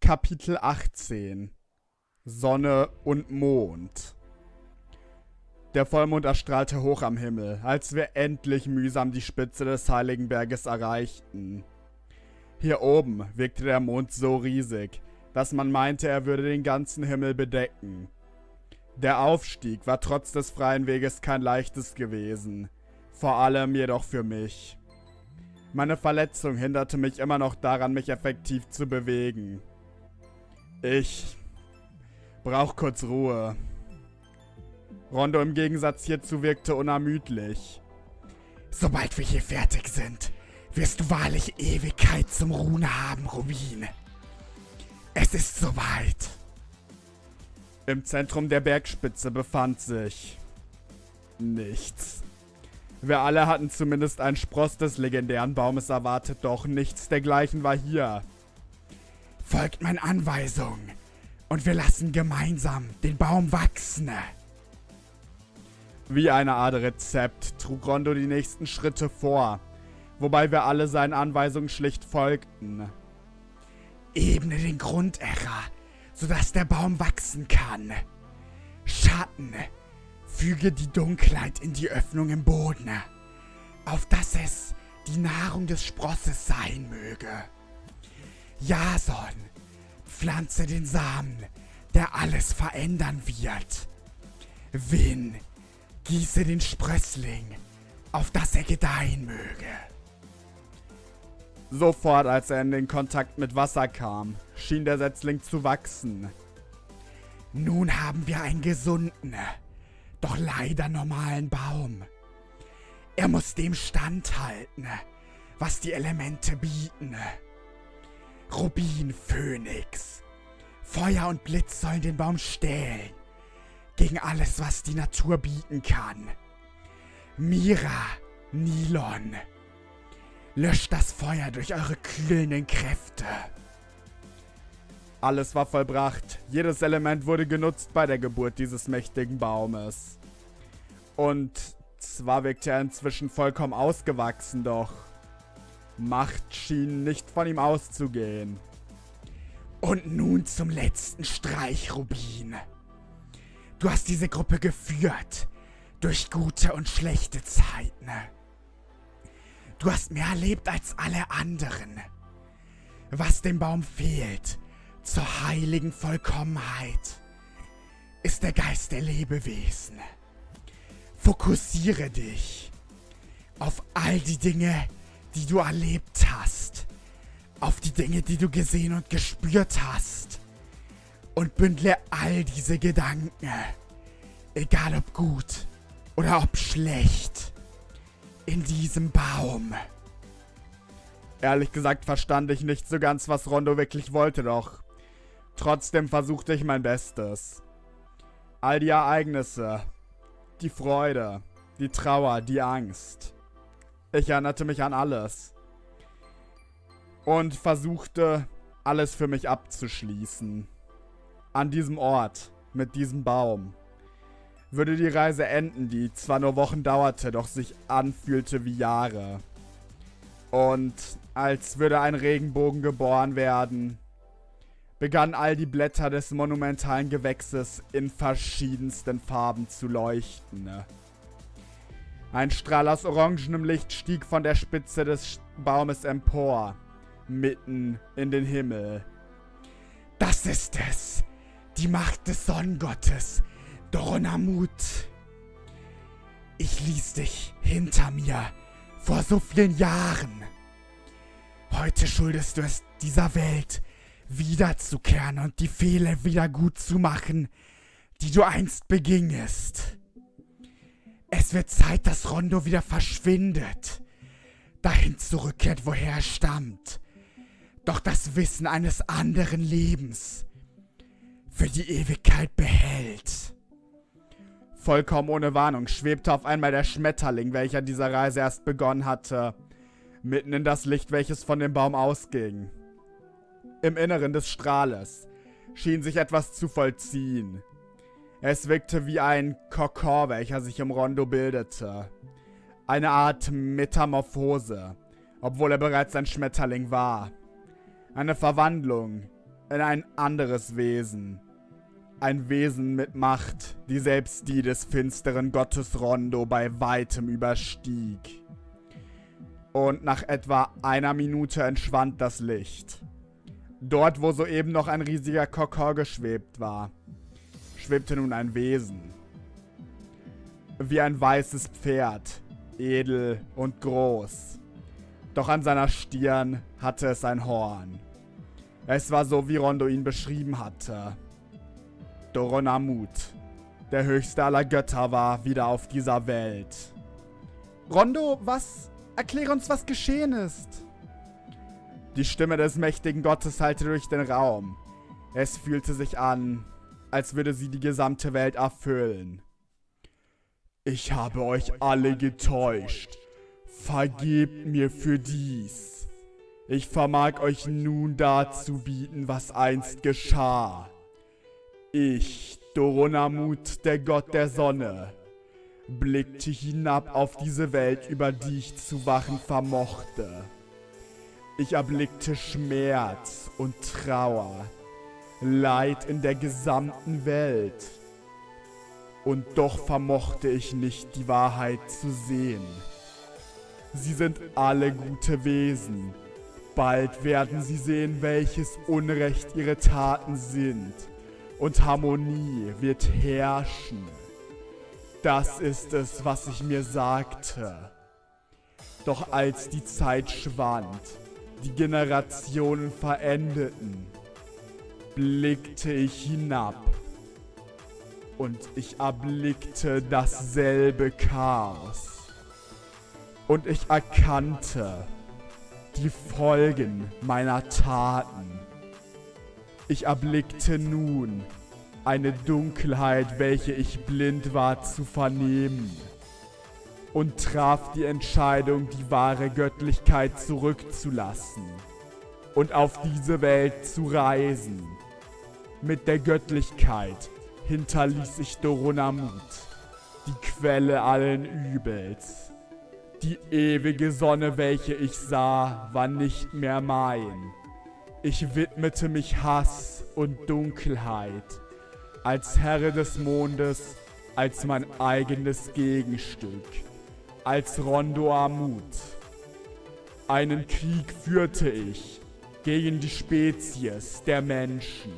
Kapitel 18 Sonne und Mond. Der Vollmond erstrahlte hoch am Himmel, als wir endlich mühsam die Spitze des heiligen Berges erreichten. Hier oben wirkte der Mond so riesig, dass man meinte, er würde den ganzen Himmel bedecken. Der Aufstieg war trotz des freien Weges kein leichtes gewesen, vor allem jedoch für mich. Meine Verletzung hinderte mich immer noch daran, mich effektiv zu bewegen. Ich brauch kurz Ruhe. Rondo im Gegensatz hierzu wirkte unermüdlich. Sobald wir hier fertig sind, wirst du wahrlich Ewigkeit zum Ruhen haben, Rubin. Es ist soweit. Im Zentrum der Bergspitze befand sich nichts. Wir alle hatten zumindest einen Spross des legendären Baumes erwartet, doch nichts dergleichen war hier. Folgt meinen Anweisungen und wir lassen gemeinsam den Baum wachsen. Wie eine Art Rezept trug Rondo die nächsten Schritte vor, wobei wir alle seinen Anweisungen schlicht folgten. Ebne den Grundära, sodass der Baum wachsen kann. Schatten, füge die Dunkelheit in die Öffnung im Boden, auf dass es die Nahrung des Sprosses sein möge. Jason, pflanze den Samen, der alles verändern wird. Win, gieße den Sprössling, auf dass er gedeihen möge. Sofort, als er in den Kontakt mit Wasser kam, schien der Setzling zu wachsen. Nun haben wir einen gesunden, doch leider normalen Baum. Er muss dem standhalten, was die Elemente bieten. Rubin, Phönix, Feuer und Blitz sollen den Baum stählen, gegen alles, was die Natur bieten kann. Mira, Nilon, löscht das Feuer durch eure kühlenden Kräfte. Alles war vollbracht. Jedes Element wurde genutzt bei der Geburt dieses mächtigen Baumes. Und zwar wirkte er inzwischen vollkommen ausgewachsen, doch Macht schien nicht von ihm auszugehen. Und nun zum letzten Streich, Rubin. Du hast diese Gruppe geführt, durch gute und schlechte Zeiten. Du hast mehr erlebt als alle anderen. Was dem Baum fehlt, zur heiligen Vollkommenheit, ist der Geist der Lebewesen. Fokussiere dich auf all die Dinge, die du erlebt hast, auf die Dinge, die du gesehen und gespürt hast, und bündle all diese Gedanken, egal ob gut oder ob schlecht, in diesem Baum. Ehrlich gesagt verstand ich nicht so ganz, was Rondo wirklich wollte, doch trotzdem versuchte ich mein Bestes. All die Ereignisse, die Freude, die Trauer, die Angst. Ich erinnerte mich an alles und versuchte, alles für mich abzuschließen. An diesem Ort, mit diesem Baum, würde die Reise enden, die zwar nur Wochen dauerte, doch sich anfühlte wie Jahre. Und als würde ein Regenbogen geboren werden, begannen all die Blätter des monumentalen Gewächses in verschiedensten Farben zu leuchten. Ein Strahl aus orangenem Licht stieg von der Spitze des Baumes empor, mitten in den Himmel. Das ist es, die Macht des Sonnengottes, Doronamut. Ich ließ dich hinter mir vor so vielen Jahren. Heute schuldest du es dieser Welt, wiederzukehren und die Fehler wieder gut zu machen, die du einst begingest. Es wird Zeit, dass Rondo wieder verschwindet, dahin zurückkehrt, woher er stammt, doch das Wissen eines anderen Lebens für die Ewigkeit behält. Vollkommen ohne Warnung schwebte auf einmal der Schmetterling, welcher dieser Reise erst begonnen hatte, mitten in das Licht, welches von dem Baum ausging. Im Inneren des Strahles schien sich etwas zu vollziehen. Es wirkte wie ein Kokon, welcher sich um Rondo bildete. Eine Art Metamorphose, obwohl er bereits ein Schmetterling war. Eine Verwandlung, in ein anderes Wesen. Ein Wesen mit Macht, die selbst die des finsteren Gottes Rondo bei weitem überstieg. Und nach etwa einer Minute entschwand das Licht. Dort, wo soeben noch ein riesiger Kokor geschwebt war, schwebte nun ein Wesen. Wie ein weißes Pferd, edel und groß. Doch an seiner Stirn hatte es ein Horn. Es war so, wie Rondo ihn beschrieben hatte. Doronamut, der höchste aller Götter, war wieder auf dieser Welt. Rondo, erklär uns, was geschehen ist. Die Stimme des mächtigen Gottes hallte durch den Raum. Es fühlte sich an, als würde sie die gesamte Welt erfüllen. Ich habe euch alle getäuscht. Vergebt mir für dies. Ich vermag euch nun darzubieten, was einst geschah. Ich, Doronamut, der Gott der Sonne, blickte hinab auf diese Welt, über die ich zu wachen vermochte. Ich erblickte Schmerz und Trauer, Leid in der gesamten Welt. Und doch vermochte ich nicht, die Wahrheit zu sehen. Sie sind alle gute Wesen. Bald werden sie sehen, welches Unrecht ihre Taten sind. Und Harmonie wird herrschen. Das ist es, was ich mir sagte. Doch als die Zeit schwand, die Generationen verendeten, blickte ich hinab und ich erblickte dasselbe Chaos. Und ich erkannte die Folgen meiner Taten. Ich erblickte nun eine Dunkelheit, welche ich blind war zu vernehmen, und traf die Entscheidung, die wahre Göttlichkeit zurückzulassen und auf diese Welt zu reisen. Mit der Göttlichkeit hinterließ ich Doronamut, die Quelle allen Übels. Die ewige Sonne, welche ich sah, war nicht mehr mein. Ich widmete mich Hass und Dunkelheit, als Herr des Mondes, als mein eigenes Gegenstück, als Rondo Amut. Einen Krieg führte ich gegen die Spezies der Menschen.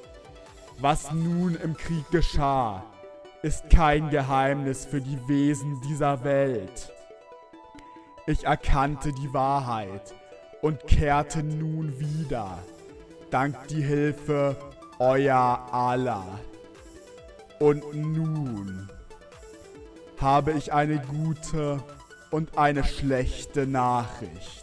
Was nun im Krieg geschah, ist kein Geheimnis für die Wesen dieser Welt. Ich erkannte die Wahrheit und kehrte nun wieder, dank die Hilfe euer aller. Und nun habe ich eine gute und eine schlechte Nachricht.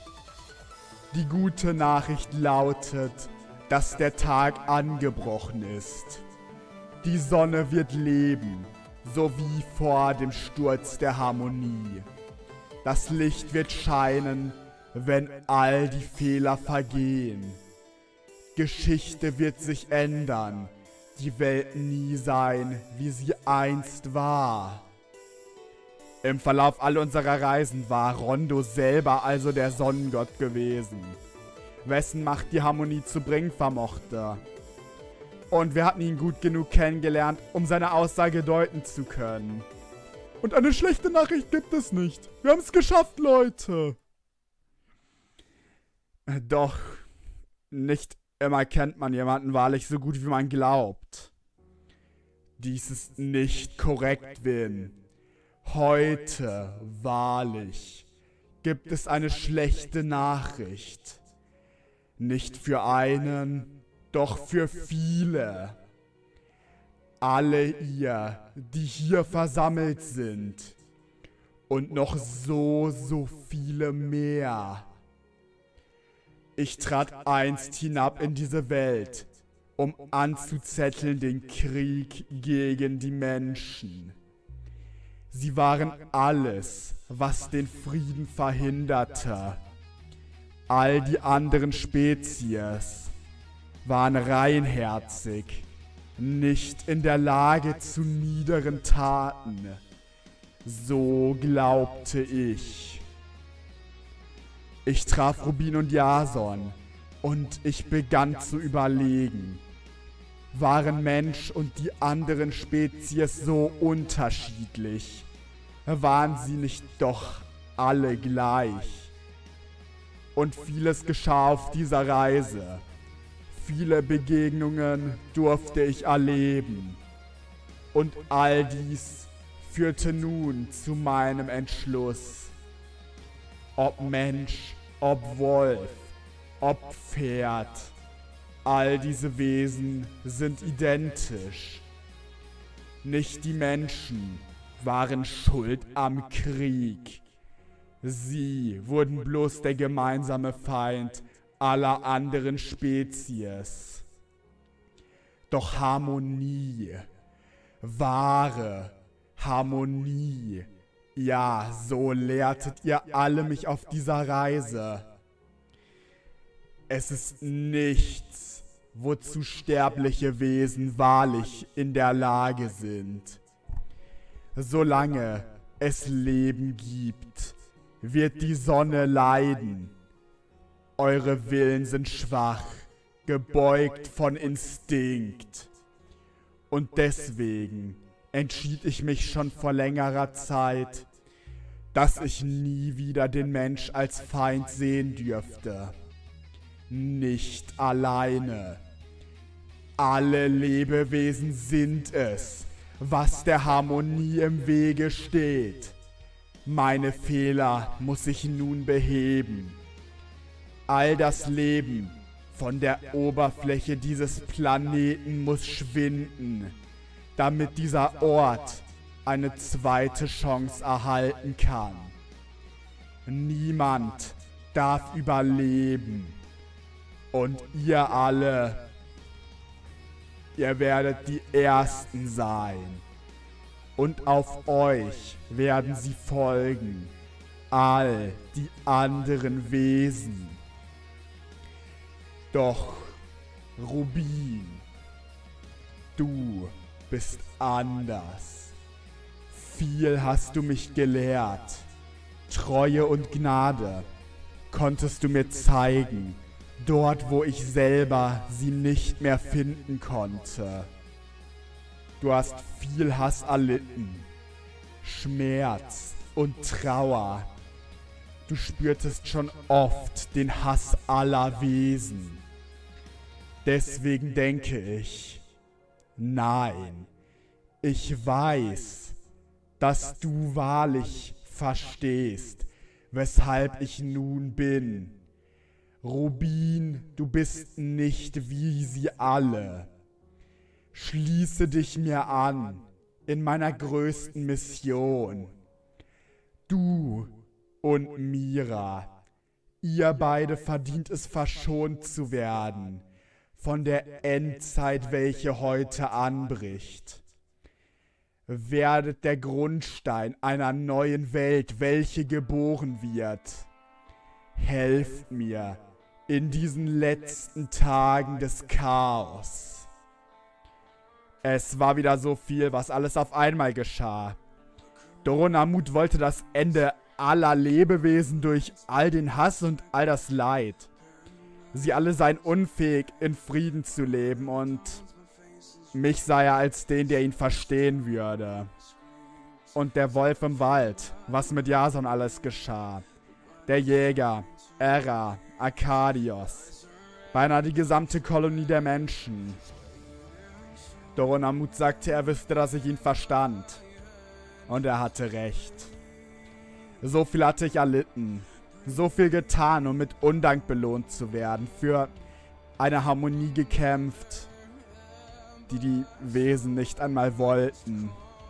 Die gute Nachricht lautet, dass der Tag angebrochen ist. Die Sonne wird leben, so wie vor dem Sturz der Harmonie. Das Licht wird scheinen, wenn all die Fehler vergehen. Geschichte wird sich ändern, die Welt nie sein, wie sie einst war. Im Verlauf all unserer Reisen war Rondo selber also der Sonnengott gewesen, wessen Macht die Harmonie zu bringen vermochte. Und wir hatten ihn gut genug kennengelernt, um seine Aussage deuten zu können. Und eine schlechte Nachricht gibt es nicht. Wir haben es geschafft, Leute. Doch nicht immer kennt man jemanden wahrlich so gut, wie man glaubt. Dies ist nicht korrekt, Vin. Heute, wahrlich, gibt es eine schlechte Nachricht. Nicht für einen, doch für viele. Alle ihr, die hier versammelt sind. Und noch so viele mehr. Ich trat einst hinab in diese Welt, um anzuzetteln den Krieg gegen die Menschen. Sie waren alles, was den Frieden verhinderte. All die anderen Spezies waren reinherzig, nicht in der Lage zu niederen Taten. So glaubte ich. Ich traf Rubin und Jason, Und ich begann zu überlegen, waren Mensch und die anderen Spezies so unterschiedlich? Waren sie nicht doch alle gleich? Und vieles geschah auf dieser Reise. Viele Begegnungen durfte ich erleben. Und all dies führte nun zu meinem Entschluss. Ob Mensch, ob Wolf, ob Pferd, all diese Wesen sind identisch. Nicht die Menschen waren schuld am Krieg. Sie wurden bloß der gemeinsame Feind aller anderen Spezies. Doch Harmonie, wahre Harmonie, ja, so lehrtet ihr alle mich auf dieser Reise. Es ist nichts, wozu sterbliche Wesen wahrlich in der Lage sind. Solange es Leben gibt, wird die Sonne leiden. Eure Willen sind schwach, gebeugt von Instinkt. Und deswegen entschied ich mich schon vor längerer Zeit, dass ich nie wieder den Mensch als Feind sehen dürfte. Nicht alleine. Alle Lebewesen sind es, was der Harmonie im Wege steht. Meine Fehler muss ich nun beheben. All das Leben von der Oberfläche dieses Planeten muss schwinden, damit dieser Ort eine zweite Chance erhalten kann. Niemand darf überleben. Und ihr alle, ihr werdet die Ersten sein. Und auf euch werden sie folgen, all die anderen Wesen. Doch, Rubin, du bist anders. Viel hast du mich gelehrt. Treue und Gnade konntest du mir zeigen, dort wo ich selber sie nicht mehr finden konnte. Du hast viel Hass erlitten, Schmerz und Trauer. Du spürtest schon oft den Hass aller Wesen. Deswegen denke ich, nein, ich weiß, dass du wahrlich verstehst, weshalb ich nun bin. Rubin, du bist nicht wie sie alle. Schließe dich mir an in meiner größten Mission. Du und Mira, ihr beide verdient es, verschont zu werden von der Endzeit, welche heute anbricht. Werdet der Grundstein einer neuen Welt, welche geboren wird. Helft mir in diesen letzten Tagen des Chaos. Es war wieder so viel, was alles auf einmal geschah. Doronamut wollte das Ende aller Lebewesen durch all den Hass und all das Leid. Sie alle seien unfähig, in Frieden zu leben, und mich sah er als den, der ihn verstehen würde. Und der Wolf im Wald, was mit Jason alles geschah. Der Jäger, Era, Arkadios, beinahe die gesamte Kolonie der Menschen. Doronamut sagte, er wüsste, dass ich ihn verstand. Und er hatte recht. So viel hatte ich erlitten. So viel getan, um mit Undank belohnt zu werden. Für eine Harmonie gekämpft, die die Wesen nicht einmal wollten.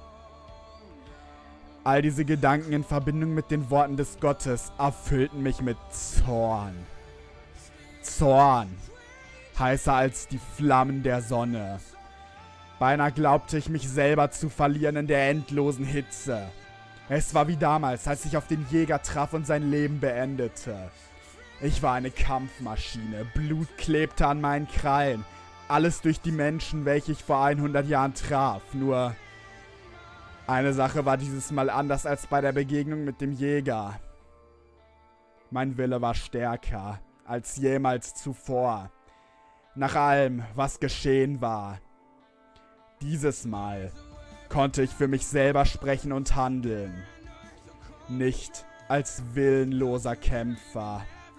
All diese Gedanken in Verbindung mit den Worten des Gottes erfüllten mich mit Zorn. Zorn, heißer als die Flammen der Sonne. Beinahe glaubte ich, mich selber zu verlieren in der endlosen Hitze. Es war wie damals, als ich auf den Jäger traf und sein Leben beendete. Ich war eine Kampfmaschine, Blut klebte an meinen Krallen. Alles durch die Menschen, welche ich vor 100 Jahren traf. Nur eine Sache war dieses Mal anders als bei der Begegnung mit dem Jäger. Mein Wille war stärker. als jemals zuvor. Nach allem, was geschehen war. Dieses Mal konnte ich für mich selber sprechen und handeln. Nicht als willenloser Kämpfer.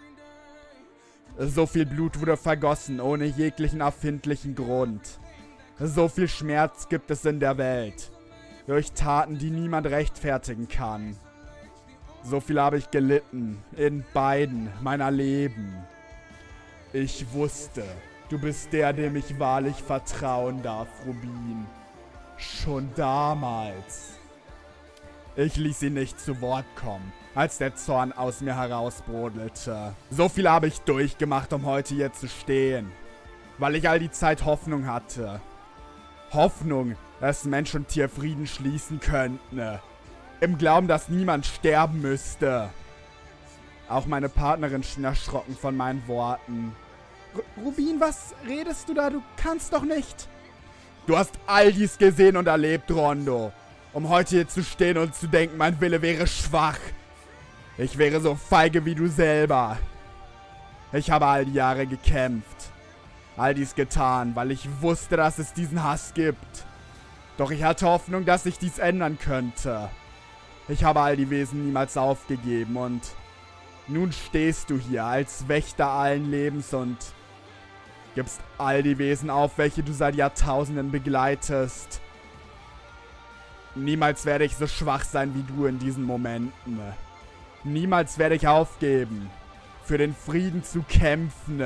So viel Blut wurde vergossen, ohne jeglichen erfindlichen Grund. So viel Schmerz gibt es in der Welt, durch Taten, die niemand rechtfertigen kann. So viel habe ich gelitten, in beiden meiner Leben. Ich wusste, du bist der, dem ich wahrlich vertrauen darf, Rubin. Schon damals. Ich ließ ihn nicht zu Wort kommen, als der Zorn aus mir herausbrodelte. So viel habe ich durchgemacht, um heute hier zu stehen, weil ich all die Zeit Hoffnung hatte. Hoffnung, dass Mensch und Tier Frieden schließen könnten. Im Glauben, dass niemand sterben müsste. Auch meine Partnerin schien erschrocken von meinen Worten. Rubin, was redest du da? Du kannst doch nicht. Du hast all dies gesehen und erlebt, Rondo. Um heute hier zu stehen und zu denken, mein Wille wäre schwach. Ich wäre so feige wie du selber. Ich habe all die Jahre gekämpft. All dies getan, weil ich wusste, dass es diesen Hass gibt. Doch ich hatte Hoffnung, dass sich dies ändern könnte. Ich habe all die Wesen niemals aufgegeben und nun stehst du hier als Wächter allen Lebens und gibst all die Wesen auf, welche du seit Jahrtausenden begleitest. Niemals werde ich so schwach sein wie du in diesen Momenten. Niemals werde ich aufgeben, für den Frieden zu kämpfen.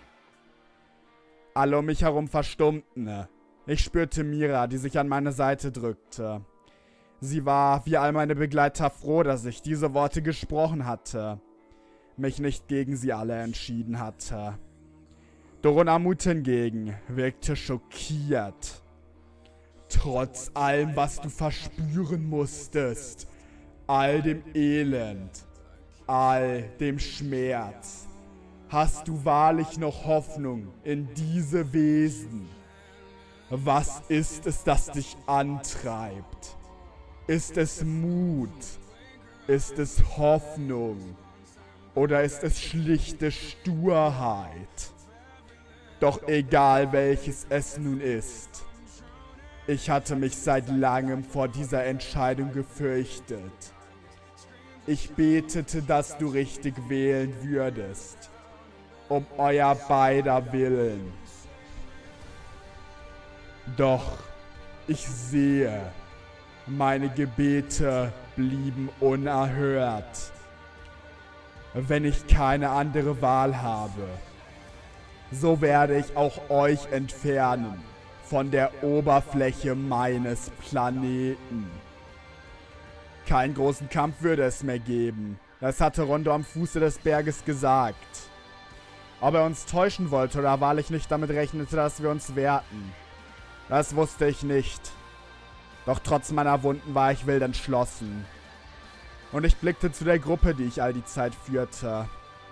Alle um mich herum verstummten. Ich spürte Mira, die sich an meine Seite drückte. Sie war, wie all meine Begleiter, froh, dass ich diese Worte gesprochen hatte. Mich nicht gegen sie alle entschieden hatte. Doronamut hingegen wirkte schockiert. Trotz allem, was du verspüren musstest, all dem Elend, all dem Schmerz, hast du wahrlich noch Hoffnung in diese Wesen? Was ist es, das dich antreibt? Ist es Mut? Ist es Hoffnung? Oder ist es schlichte Sturheit? Doch egal welches es nun ist, ich hatte mich seit langem vor dieser Entscheidung gefürchtet. Ich betete, dass du richtig wählen würdest, um euer beider Willen. Doch ich sehe, meine Gebete blieben unerhört. Wenn ich keine andere Wahl habe, so werde ich auch euch entfernen von der Oberfläche meines Planeten. Keinen großen Kampf würde es mehr geben. Das hatte Rondo am Fuße des Berges gesagt. Ob er uns täuschen wollte oder wahrlich nicht damit rechnete, dass wir uns wehrten, das wusste ich nicht. Doch trotz meiner Wunden war ich wild entschlossen. Und ich blickte zu der Gruppe, die ich all die Zeit führte.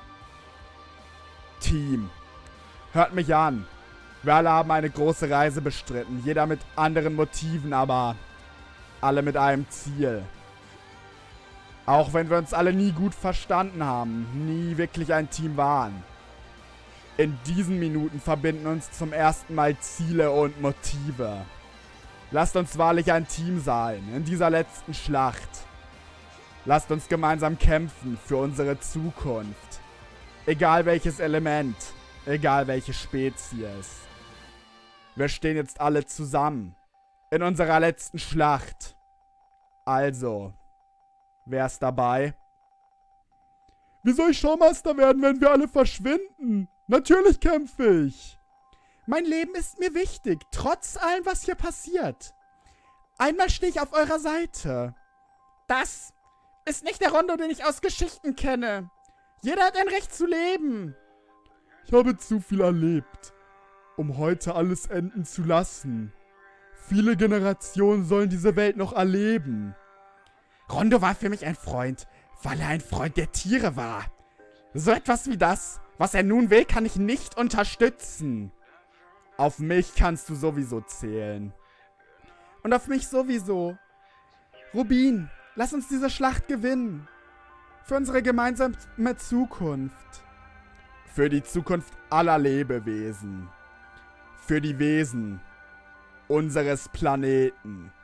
Team, hört mich an. Wir alle haben eine große Reise bestritten, jeder mit anderen Motiven, aber alle mit einem Ziel. Auch wenn wir uns alle nie gut verstanden haben, nie wirklich ein Team waren. In diesen Minuten verbinden uns zum ersten Mal Ziele und Motive. Lasst uns wahrlich ein Team sein, in dieser letzten Schlacht. Lasst uns gemeinsam kämpfen für unsere Zukunft. Egal welches Element, egal welche Spezies. Wir stehen jetzt alle zusammen, in unserer letzten Schlacht. Also, wer ist dabei? Wie soll ich Showmaster werden, wenn wir alle verschwinden? Natürlich kämpfe ich. Mein Leben ist mir wichtig, trotz allem, was hier passiert. Einmal stehe ich auf eurer Seite. Das ist nicht der Rondo, den ich aus Geschichten kenne. Jeder hat ein Recht zu leben. Ich habe zu viel erlebt, um heute alles enden zu lassen. Viele Generationen sollen diese Welt noch erleben. Rondo war für mich ein Freund, weil er ein Freund der Tiere war. So etwas wie das, was er nun will, kann ich nicht unterstützen. Auf mich kannst du sowieso zählen. Und auf mich sowieso. Rubin, lass uns diese Schlacht gewinnen. Für unsere gemeinsame Zukunft. Für die Zukunft aller Lebewesen. Für die Wesen unseres Planeten.